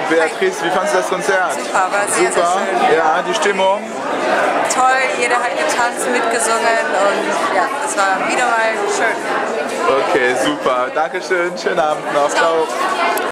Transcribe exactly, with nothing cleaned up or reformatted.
Beatrice, wie fandest du das Konzert? Super, war sehr, Super. sehr schön. Ja, die Stimmung? Toll, jeder hat getanzt, mitgesungen und ja, es war wieder mal schön. Okay, super. Dankeschön. Schönen Abend noch. Ciao.